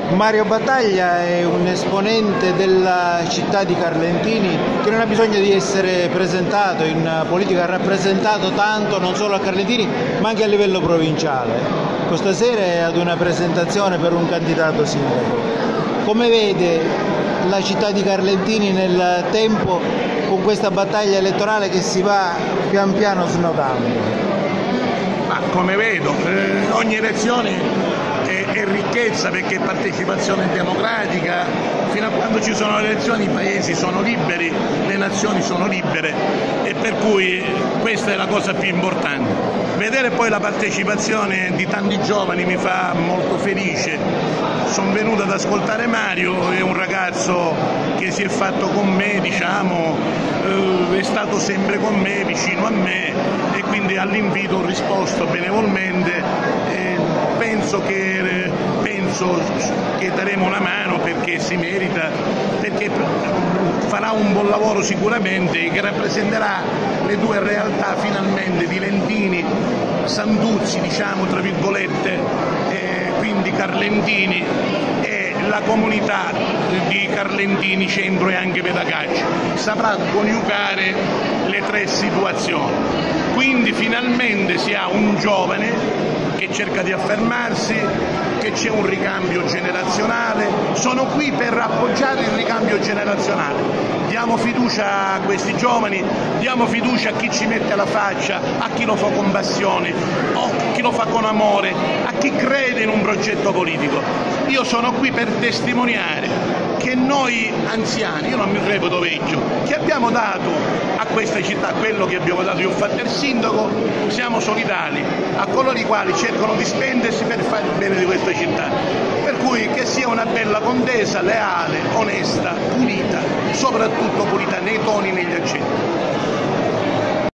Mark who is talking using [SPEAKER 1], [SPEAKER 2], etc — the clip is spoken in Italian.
[SPEAKER 1] Mario Battaglia è un esponente della città di Carlentini che non ha bisogno di essere presentato in politica, ha rappresentato tanto non solo a Carlentini ma anche a livello provinciale. Questa sera è ad una presentazione per un candidato sindaco. Come vede la città di Carlentini nel tempo con questa battaglia elettorale che si va pian piano snodando?
[SPEAKER 2] Ma come vedo, ogni elezione è ricchezza perché è partecipazione democratica. Fino a quando ci sono le elezioni i paesi sono liberi, le nazioni sono libere e per cui questa è la cosa più importante. Vedere poi la partecipazione di tanti giovani mi fa molto felice. Sono venuto ad ascoltare Mario, è un ragazzo che si è fatto con me, è stato sempre con me, vicino a me e quindi all'invito ho risposto benevolmente. Penso che daremo una mano perché si merita, perché farà un buon lavoro sicuramente che rappresenterà le due realtà finalmente di Lentini, Santuzzi tra virgolette, quindi Carlentini e la comunità di Carlentini Centro e anche Pedagacci. Saprà coniugare le tre situazioni. Quindi finalmente si ha un giovane che cerca di affermarsi, che c'è un ricambio generazionale. Sono qui per appoggiare il ricambio generazionale. Diamo fiducia a questi giovani, diamo fiducia a chi ci mette la faccia, a chi lo fa con passione, a chi lo fa con amore, a chi crede in un progetto politico. Io sono qui per testimoniare che noi anziani, io non mi reputo vecchio, che abbiamo dato a questa città quello che abbiamo dato. Io ho fatto il sindaco, siamo solidali a coloro i quali cercano di spendersi per fare il bene di questa città. Per cui che sia una bella contesa, leale, onesta, pulita, soprattutto pulita nei toni e negli accenti.